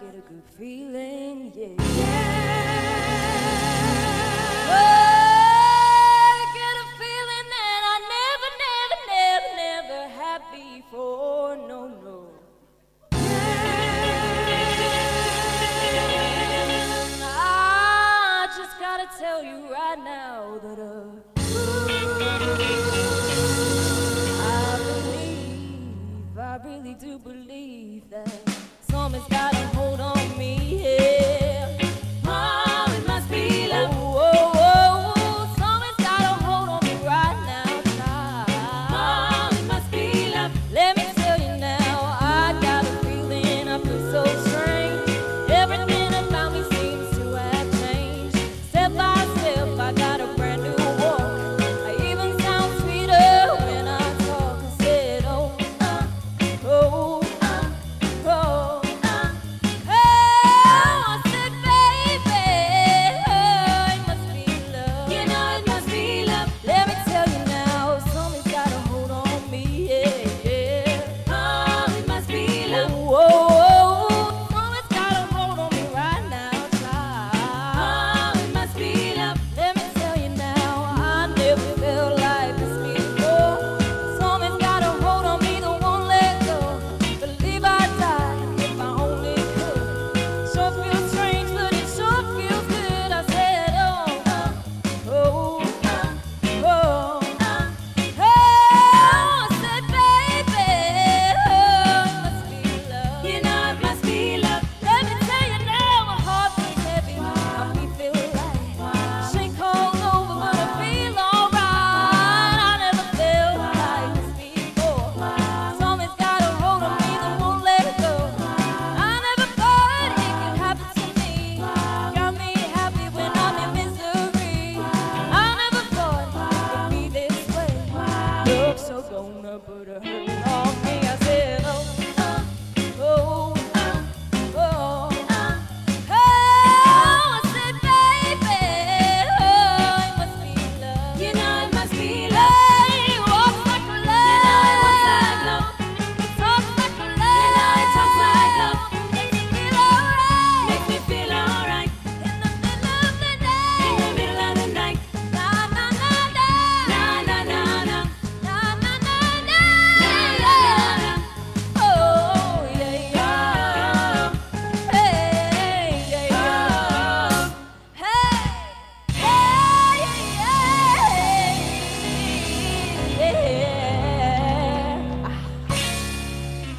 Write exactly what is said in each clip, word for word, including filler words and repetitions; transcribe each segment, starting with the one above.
get a good feeling, yeah. Oh, I get a feeling that I never, never, never, never had before, no, no. I just gotta tell you right now that uh, I believe, I really do believe that something's got a hold on me, yeah. Oh, it must be love. Oh, oh, oh, oh. Something's got a hold on me right now, child. Oh, it must be love. Let me tell you now, I got a feeling I feel so strange. Everything about me seems to have changed. Step by step, I got a brand new walk. I even sound sweeter when I talk. I said, oh, uh, oh, uh, oh.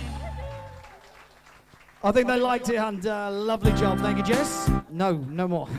I think they liked it, and uh, lovely job. Thank you, Jess. No, no more.